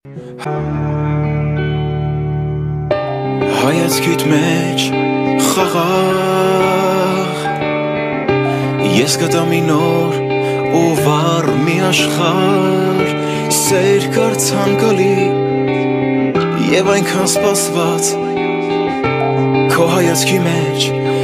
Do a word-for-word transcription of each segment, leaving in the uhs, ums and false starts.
Հայացքիդ մեջ խաղաղ Ես գտա մի նոր ու վառ մի աշխարհ Սեր կար ցանկալի և այնքան սպասված Քո հայացքի մեջ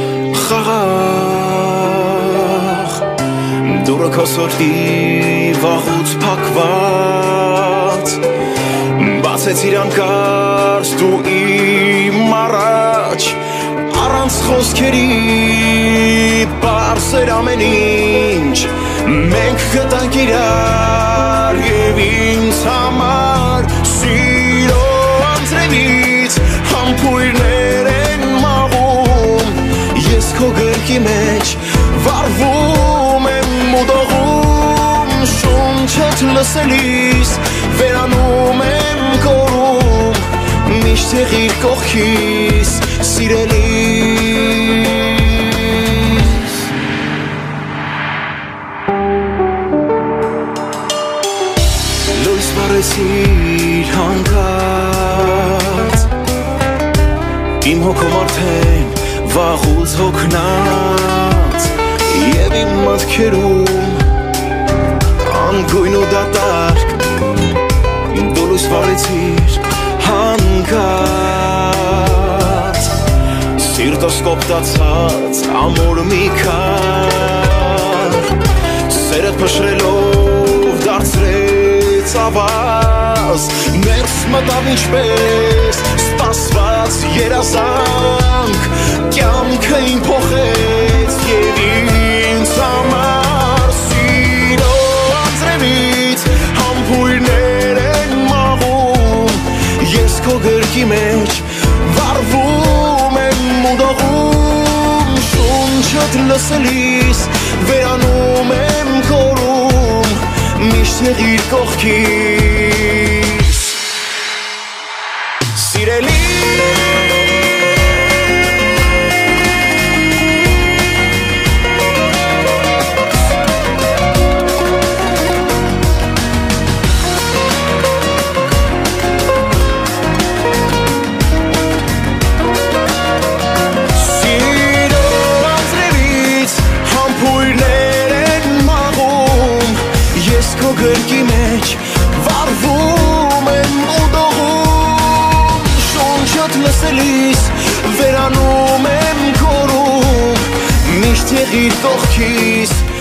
խաղաղ Դուրը քո սորտի վաղուց փակված Բացեցիր անկարծ դու իմ առաջ Առանց խոսքերի պարզ էր ամեն ինչ Մենք գտանք իրար և ինձ համար Սիրո անձրևից համբույրներ են մաղում Ես քո գրքի մեջ վառվում եմ ու դողում Շունչդ լսելիս վերանում եմ կորում Միշտ եղիր կողքիս սիրելիս Լույս վառեցիր հանկարծ Իմ հոգում արդեն վաղուց հոգնած Եվ իմ մտքերում անգույն ու դատարկ Դու լույս վառեցիր հանկարծ Սիրտս կոպտացած ամուր մի քար Սերդ փշրելով դարձրեց ավազ Ներս մտավ ինչպես սպասված երազանք Կյանքը իմ փոխեց և ինձ համար Սիրո անձրևից համբույրներ են մաղում Ես քո գրքի մեջ վառվում եմ ու դողում Շունչդ լսելիս վերանում եմ կորում Միշտ եղիր կողքիս Սիրելիս Քո գրքի մեջ վառվում եմ ու դողում Շունչդ լսելիս վերանում եմ կորում Միշտ եղիր կողքիս